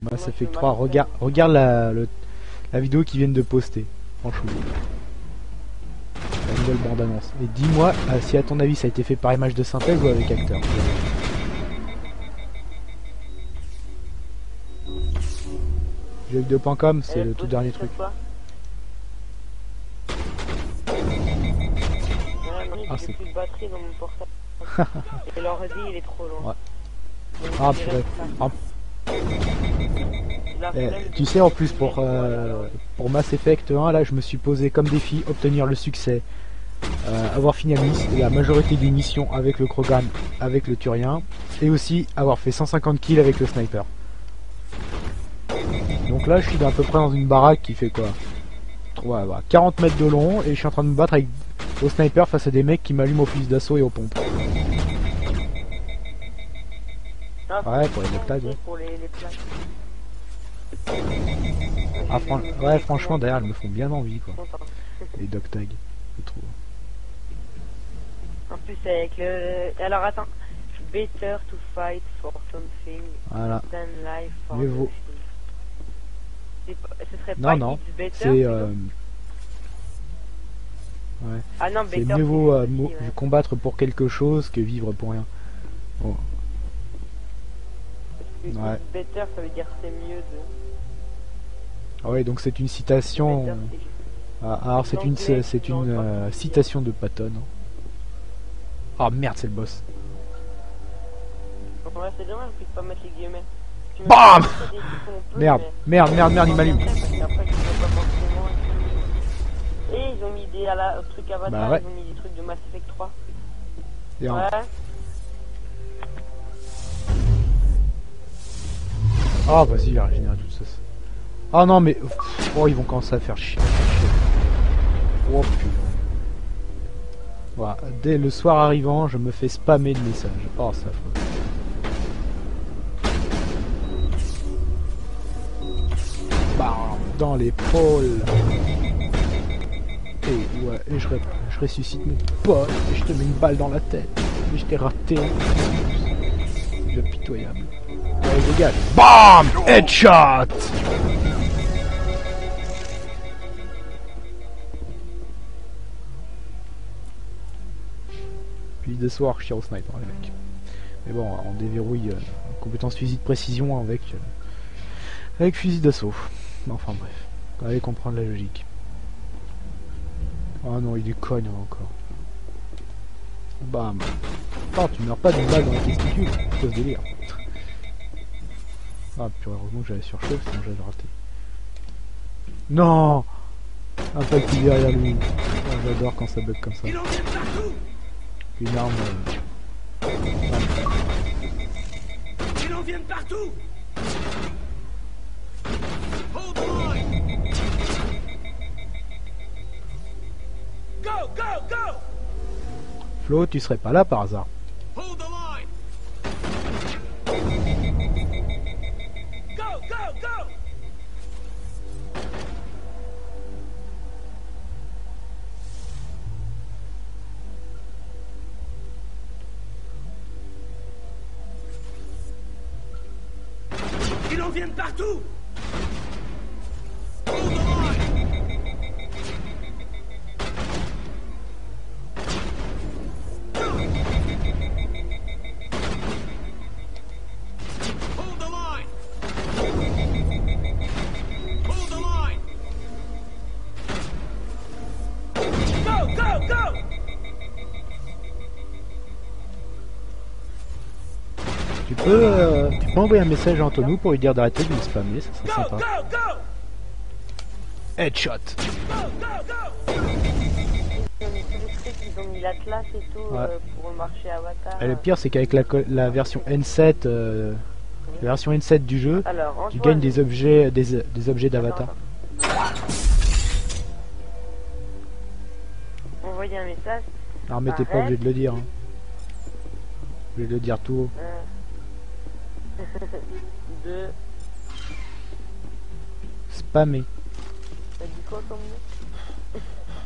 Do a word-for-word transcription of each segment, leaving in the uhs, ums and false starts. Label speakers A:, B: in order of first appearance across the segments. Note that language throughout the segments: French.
A: Mass
B: Moi, je
A: Effect
B: fais
A: trois,
B: Mass
A: regarde, regarde la, le- la vidéo qu'ils viennent de poster. Franchement. La nouvelle bande-annonce. Et dis-moi euh, si à ton avis ça a été fait par image de synthèse ou avec acteur. jeux vidéo point com, c'est
B: Et
A: le
B: le
A: tout
B: poste,
A: dernier
B: ça
A: truc.
B: quoi? Ouais, non,
A: Ah,
B: j'ai
A: c'est
B: plus de batterie dans mon portable. Et l'ordi, il est trop loin.
A: Ouais.
B: Donc,
A: Ah,
B: je dirais
A: purée.
B: que
A: Ah,
B: ça. La
A: eh,
B: flemme
A: tu
B: de
A: sais, en plus,
B: supprimer
A: pour,
B: tout, voilà,
A: euh,
B: alors.
A: pour Mass Effect un, là, je me suis posé comme défi obtenir le succès. Euh, avoir fini la, miss- la majorité des missions avec le Krogan, avec le Turien, et aussi avoir fait cent cinquante kills avec le sniper. Donc là, je suis à peu près dans une baraque qui fait quoi, ouais, bah, quarante mètres de long, et je suis en train de me battre avec, au sniper face à des mecs qui m'allument au fusil d'assaut et aux pompes.
B: Ah,
A: Ouais, pour les doctags, ouais.
B: pour les, les plaques.
A: Ah, fran ouais, franchement, derrière, elles me font bien envie, quoi. Les doctags, je trouve.
B: En plus, avec le. Alors, attends. Better to fight for something
A: Voilà.
B: than life for
A: Mieux vaut.
B: nothing. Ce serait
A: Non,
B: pas
A: non.
B: It's better,
A: C'est.
B: plutôt
A: Euh... Ouais.
B: Ah non,
A: C'est
B: better,
A: mieux vaut euh,
B: aussi,
A: mo-
B: ouais.
A: combattre pour quelque chose que vivre pour rien. Oh.
B: Parce que
A: Ouais.
B: it's better, ça veut dire c'est mieux de.
A: Ah ouais, donc c'est une citation.
B: Better, c'est juste.
A: Ah, alors c'est une,
B: L'anglais,
A: c'est
B: non,
A: une
B: je crois
A: euh,
B: que c'est
A: citation de Patton. Ah merde, c'est le boss.
B: Ouais, c'est dommage qu'on puisse pas mettre les guillemets. Tu me
A: BAM
B: dis que des trucs qu'on peut,
A: Merde,
B: mais-
A: merde, merde, merde, il
B: Faut
A: m'allume.
B: bien faire, parce qu'après, tu peux pas forcément essayer. Et ils ont mis des à la, au truc Avatar,
A: Bah ouais.
B: ils ont mis des trucs de Mass Effect trois.
A: Et en-
B: Ouais.
A: Ah vas-y, il a régénéré tout ça. Ah non mais... Oh, ils vont commencer à faire chier. Oh putain. Voilà. Dès le soir arrivant, je me fais spammer de messages. Oh, ça affreux. Bam, dans l'épaule. Et ouais, et je, ré- je ressuscite mon pote et je te mets une balle dans la tête. Mais je t'ai raté. Le pitoyable. Ouais, dégage. BAM! Headshot! Puis de soir, je tire au sniper, les mecs. Mais bon, on déverrouille euh, compétence fusil de précision avec, euh, avec fusil d'assaut. Enfin bref, allez comprendre la logique. Ah non, il est cogne encore. Bam. Oh, tu meurs pas d'une balle dans la testicule, c'est quoi ce délire? Ah, puis heureusement que j'avais surchauffe, sinon j'avais raté. Non! Un paquet derrière lui. Oh, j'adore quand ça bug comme ça. Une arme. Euh...
C: Ils en viennent partout. Hold the line. Go, go, go.
A: Flo, tu serais pas là par hasard?
C: Hold the line. Go, go, go. Ils en viennent partout. Hold the line. Hold the line. Hold the line. Go, go, go.
A: Tu peux, euh, tu peux envoyer un message à Antonou pour lui dire d'arrêter de me spammer, ça serait
C: Go,
A: sympa.
C: go, go.
A: Headshot!
C: Go, go, go.
B: Ils ont mis tous les trucs, ils ont mis l'Atlas et tout
A: Ouais.
B: euh, pour le marché Avatar.
A: Et le pire, c'est qu'avec la, co- la version N sept, euh, la version N sept du jeu,
B: Alors,
A: tu
B: Antoine,
A: gagnes des objets, des, des objets d'avatar.
B: envoyer un message.
A: Alors, mais t'es pas
B: Arrête.
A: obligé de le dire. Hein. Obligé de le dire tout haut.
B: Euh... de...
A: Spammer.
B: T'as dit quoi comme nom?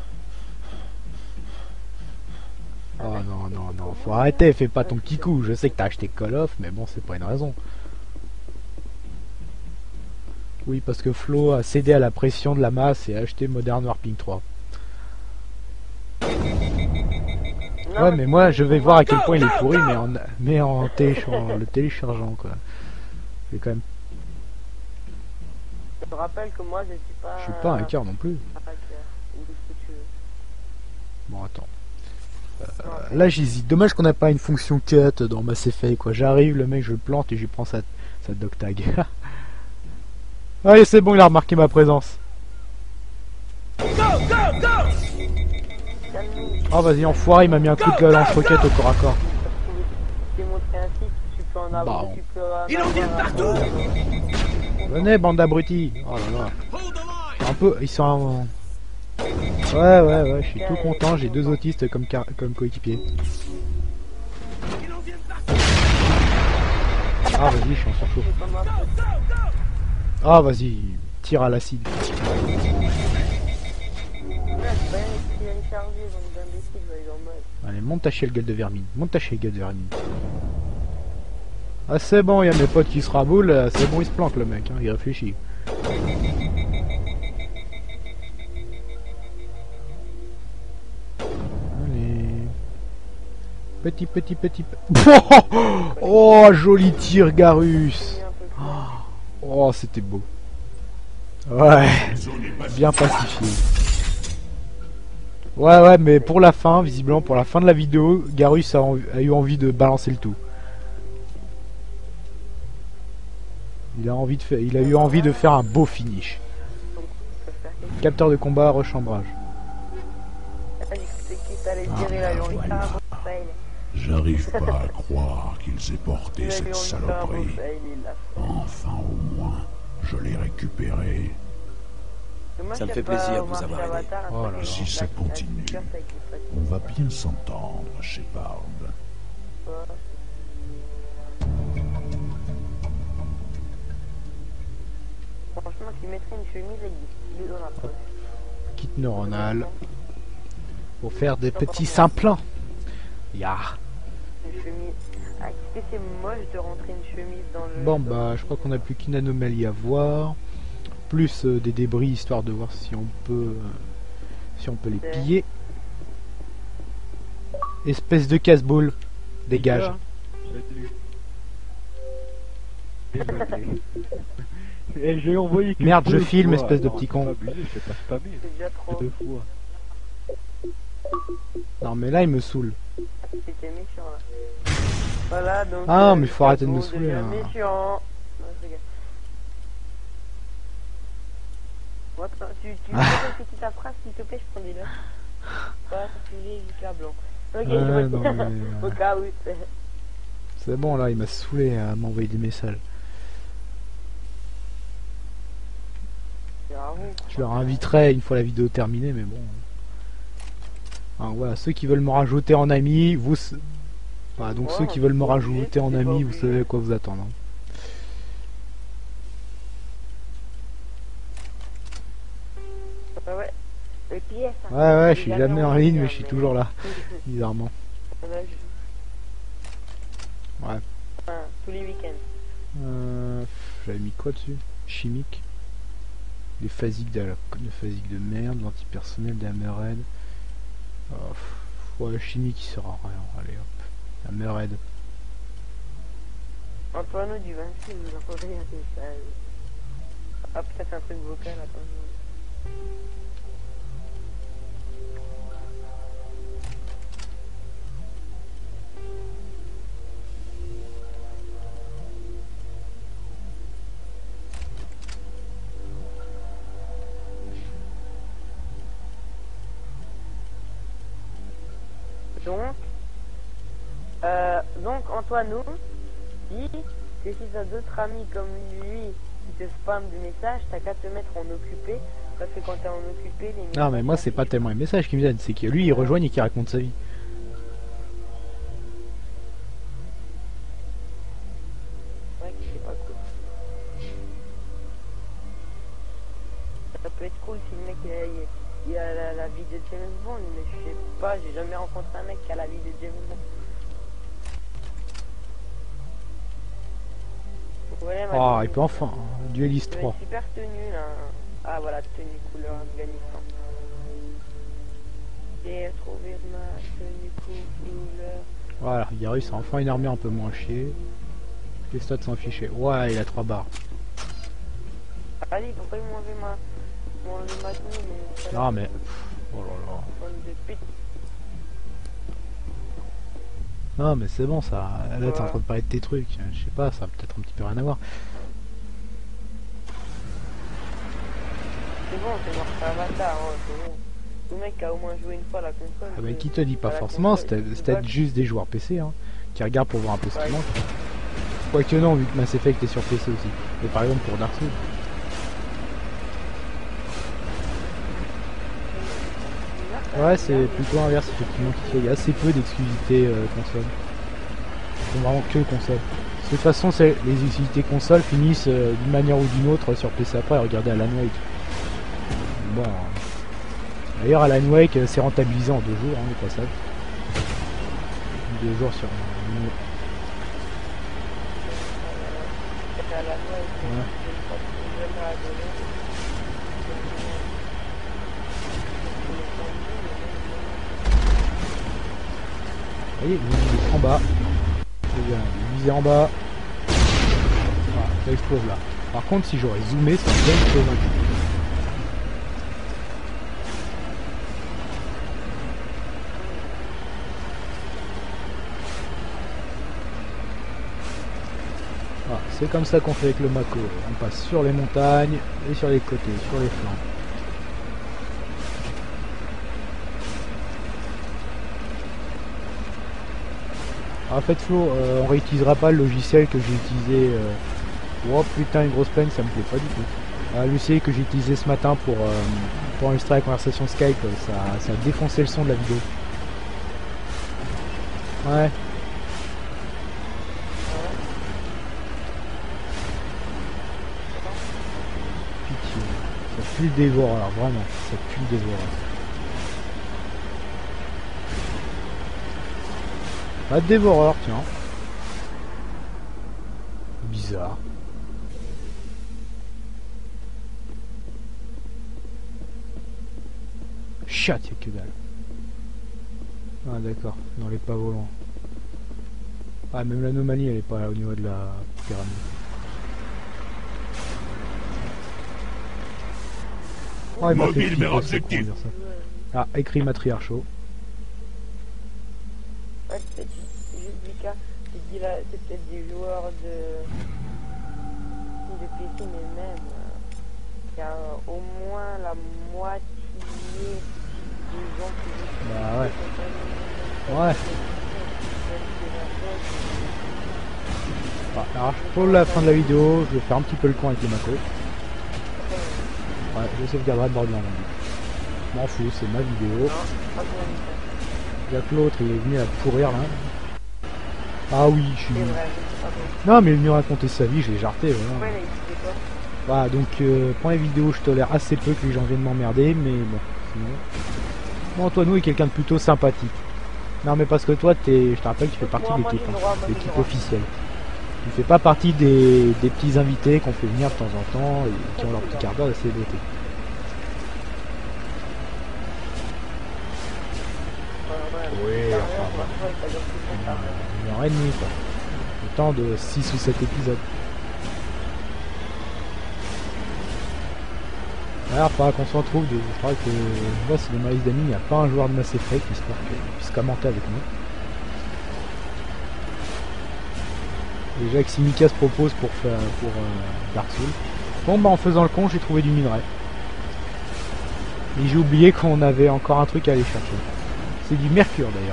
A: Oh non, non, non, faut arrêter, fais pas ton petit coup. Je sais que t'as acheté Call of, mais bon, c'est pas une raison. Oui, parce que Flo a cédé à la pression de la masse et a acheté Modern Warping trois.
B: Non,
A: Ouais, mais moi je vais
B: pour
A: voir
B: moi,
A: à quel point il est pourri, mais en, mais en téléchargeant, le téléchargeant quoi. C'est quand même.
B: Je te rappelle que moi je suis pas.
A: Je suis pas un hacker non plus.
B: un hacker, ou ce que tu veux.
A: Bon, attends.
B: Non,
A: Là j'hésite. Dommage qu'on n'a pas une fonction cut dans Mass Effect quoi. J'arrive, le mec je le plante et je lui prends sa, sa dog tag. Allez, c'est bon, il a remarqué ma présence.
C: Go, go, go!
B: calme-nous.
A: Oh, vas-y, enfoiré, il m'a mis un coup de lance-roquette au corps à corps.
B: Je t'ai montré un site, tu peux en avoir,
A: Bah,
B: tu peux en
C: Ils en viennent
B: avoir,
C: partout.
B: euh,
A: Venez, bande d'abrutis. Oh là là.
C: Hold the line!
A: Un peu, ils sont en... Ouais, ouais, ouais, je suis tout content, j'ai deux autistes comme, car- comme coéquipiers.
C: Ils en viennent partout.
A: Ah, vas-y, je suis en sang chaud.
B: c'est comme un peu.
C: Go, go!
A: Ah, vas-y, tire à l'acide.
B: Ouais, c'est pas une qui est chargée, donc d'imbécile, va aller en mode.
A: Allez, monte ta chienne, gueule de vermine. Monte ta chienne, gueule de vermine. Ah, c'est bon, il y a mes potes qui se raboulent, euh, c'est bon, il se planque le mec, hein, il réfléchit. Allez. Petit, petit, petit... Oh, joli tir, Garus.
B: C'est un peu plus.
A: Oh, c'était beau. Ouais, bien pacifié. Ouais, ouais, mais pour la fin, visiblement, pour la fin de la vidéo, Garus a, en- a eu envie de balancer le tout. Il a, envie de faire, il a eu envie de faire un beau finish.
B: Donc, je peux faire quelque
A: Capteur de combat, rechambrage.
B: chose. J'ai cru que t'allais tirer la Jean-Luc faire un beau fail.
D: J'arrive pas à croire qu'ils aient porté
B: Il a
D: cette
B: Jean-Luc faire un beau
D: saloperie.
B: fail, il l'a fait.
D: Enfin, au moins, je l'ai récupéré.
B: Moi,
E: Ça me
B: je
E: fait
B: sais pas,
E: plaisir de
B: au
E: vous
B: marché
E: avoir aidé.
B: Avatar, un
A: Oh
B: truc
A: là
B: avec
D: là.
B: une
D: Si ça
B: plaque,
D: continue.
B: un t-shirt avec une plaque.
D: On va bien s'entendre, Shepard.
B: Ouais. Franchement, tu mettrais une chemise avec des stylos dans la poche.
A: Kit neuronal. Pour faire des petits simplants. Ya.
B: Une chemise. Ah, est-ce que c'est moche de rentrer une chemise dans le.
A: Bon,
B: dans-
A: bah, je crois qu'on a plus qu'une anomalie à voir. Plus euh, des débris, histoire de voir si on peut... euh, si on peut les piller. Espèce de casse-boule. Dégage.
F: Et j'ai envoyé que
A: Merde, je
F: deux
A: filme,
F: fois.
A: espèce de
F: Non,
A: petit
F: c'est
A: con.
F: pas abusé, je fais pas spammer.
B: C'est déjà trop.
F: Deux fois.
A: Non, mais là, il me saoule.
B: C'était méchant là. Voilà, donc.
A: Ah,
B: euh,
A: mais faut arrêter de me
B: Capcom
A: saouler,
B: devient
A: là.
B: méchant. Non, c'est gay. Bon, attends, tu, tu
A: Ah.
B: peux répéter ta phrase s'il te plaît, je prends des notes. Pas sujet jusqu'à blanc. Ok,
A: Ouais,
B: je vois.
A: non, mais, euh,
B: Au cas où. c'est-
A: C'est bon, là, il m'a saoulé à m'envoyer des messages.
B: c'est rare, quoi.
A: Je leur inviterai une fois la vidéo terminée, mais bon. Enfin, voilà, ceux qui veulent me rajouter en ami, vous... s- Voilà, donc
B: Ouais,
A: ceux qui veulent me
B: c'est pas
A: rajouter en
B: obligé, c'est pas
A: ami, vous
B: obligé.
A: savez à quoi vous attendre. hein.
B: Ouais, ouais. Le P S. hein.
A: Ouais, ouais, je
B: J'ai
A: suis jamais en
B: envie,
A: ligne,
B: hein,
A: mais je suis toujours là, bizarrement.
B: Voilà, je-
A: Ouais.
B: Enfin, tous les week-ends.
A: Euh, J'avais mis quoi dessus? Chimique. Les phasiques de, la... de phasiques de merde, l'antipersonnel d'Hammerhead. Oh, pff, ouais, chimique, il sert à rien. Allez hop. Hammerhead.
B: Antoine du vingt-six, vous entendez un message. Ah, peut-être un truc vocal, attends. Donc, euh, donc Antoine nous dit que si t'as d'autres amis comme lui qui te spamment des messages, t'as qu'à te mettre en occupé, parce que quand t'es en occupé, les messages
A: Non, mais moi, c'est pas
B: s'affichent.
A: tellement un message qui me viennent, c'est que lui, il rejoigne et qu'il raconte sa vie.
B: Ouais, c'est pas cool. Ça peut être cool si le mec il a, il a la, la vie de James Bond, mais je sais pas, j'ai jamais rencontré un mec qui a la vie de James Bond. Ouais, ma
A: Oh,
B: vie,
A: il peut enfin. Duelist
B: J'ai
A: trois.
B: une super tenue là. Ah voilà, tenue couleur Afghanistan. J'ai trouvé ma tenue couleur.
A: Voilà, Garus a enfin une armée un peu moins chier. Les stats sont affichés. Ouais, il a trois barres.
B: Allez, pourquoi ils m'ont enlevé ma... ils m'ont enlevé ma tenue, mais...
A: Ah mais... pff, oh là là.
B: Bande de pute.
A: Non mais c'est bon ça. Là t'es en
B: Ouais.
A: train de parler de tes trucs. Je sais pas, ça a peut-être un petit peu rien à voir.
B: C'est bon, c'est mort, c'est un bâtard, hein, c'est bon. Le mec a au moins joué une fois à la console.
A: Ah bah
B: c'est-
A: qui te dit pas
B: à la
A: forcément,
B: console,
A: c'était
B: il
A: c'était
B: bug.
A: juste des joueurs P C hein, qui regardent pour voir un peu ce
B: Ouais.
A: qui manque. Quoique non, vu que Mass Effect est sur P C aussi. Mais par exemple pour Dark Souls. Ouais, c'est plutôt inverse effectivement qui fait. Il y a assez peu d'exclusivités euh, console. Ils font vraiment que console. De toute façon, c'est les exclusivités console finissent euh, d'une manière ou d'une autre sur P C après. Regardez Alan Wake. Bon. euh, D'ailleurs, Alan Wake euh, s'est rentabilisé en deux jours, hein, le passage. Deux jours sur. Ouais. Vous voyez, il est en bas. Très bien, il visait en bas. Voilà, ça explose là. Par contre, si j'aurais zoomé, ça aurait bien explosé. Voilà, c'est comme ça qu'on fait avec le Mako. On passe sur les montagnes et sur les côtés, sur les flancs. En fait Flo, euh, on réutilisera pas le logiciel que j'ai utilisé. Euh... Oh putain, une grosse peine, ça me plaît pas du tout. Euh, le logiciel que j'ai utilisé ce matin pour, euh, pour enregistrer la conversation Skype, ça, ça a défoncé le son de la vidéo. Ouais. Pitié. Ça pue le dévoreur, vraiment. Ça pue le dévoreur. Pas de dévoreur, tiens. Bizarre. Chat, y'a que dalle. Ah d'accord, non, elle est pas volant. Ah, même l'anomalie, elle est pas là au niveau de la pyramide. Oh, il m'a fait
D: Mobile,
A: flipper,
D: mais
A: ça,
D: objectif.
A: comment dire ça. Ah, écrit matriarchaux.
B: Ouais, c'est peut-être juste du cas. C'est dit là, c'est peut-être des joueurs de de P C, mais même euh, il y a euh, au moins la moitié des gens qui jouent.
A: Bah ouais. Ouais. Ah, alors, pour la fin de la vidéo, je vais faire un petit peu le con avec les Mako. Ouais, je sauvegarderai Borderlands. Je m'en fous, c'est ma vidéo. Y'a que l'autre, il est venu à pourrir là. Ah oui, je suis...
B: C'est vrai, c'est pas bon.
A: Non, mais il est venu raconter sa vie, je l'ai jarté, voilà.
B: Ouais, là, il fait quoi?
A: Voilà, donc euh, pour les vidéos, je tolère assez peu que les gens viennent m'emmerder, mais bon, sinon... Bon, Antoine est quelqu'un de plutôt sympathique. Non, mais parce que toi, t'es, je te rappelle, tu fais partie
B: Moi,
A: de
B: moi,
A: l'équipe,
B: j'ai le
A: hein,
B: droit, moi, j'ai le
A: l'équipe
B: droit.
A: officielle. Tu fais pas partie des, des petits invités qu'on fait venir de temps en temps et qui ont leur petit quart d'heure de célébrité. Oui, enfin, voilà. Une heure et demie, quoi. Le temps de six ou sept épisodes. Alors, faudra qu'on se retrouve. De... Je crois que moi, c'est dans ma liste d'amis, il n'y a pas un joueur de Mass Effect, histoire qu'il puisse commenter avec nous. Déjà que si Mika se propose pour faire pour euh, Dark Souls. Bon bah en faisant le con j'ai trouvé du minerai. Mais j'ai oublié qu'on avait encore un truc à aller chercher. C'est du mercure d'ailleurs.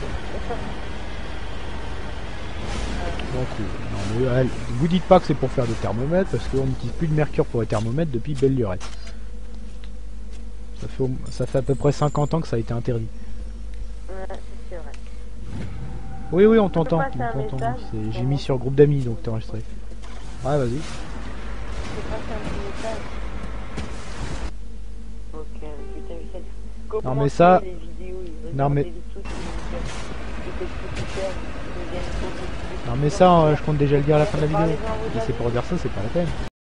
A: Donc euh, non, mais, euh, vous dites pas que c'est pour faire des thermomètres parce qu'on n'utilise plus de mercure pour les thermomètres depuis belle lurette. Ça fait, au- ça fait à peu près cinquante ans que ça a été interdit.
B: Ouais, c'est vrai.
A: Oui oui on t'entend.
B: passer un
A: on t'entend.
B: message
A: C'est- J'ai
B: pour
A: mis
B: moi.
A: sur groupe d'amis donc t'es enregistré. Ouais vas-y.
B: C'est pas un petit message. Ok, putain, Michel.
A: Non, mais ça-
B: Les vidéos, ils
A: Non, mais-
B: regardent des trucs, ils disent que c'est plus super, ils deviennent beaucoup plus-
A: Non mais ça euh, je compte déjà le dire à la fin de la vidéo.
B: Parlez-en à vos
A: Si c'est
B: amis.
A: pour dire ça c'est pas la peine.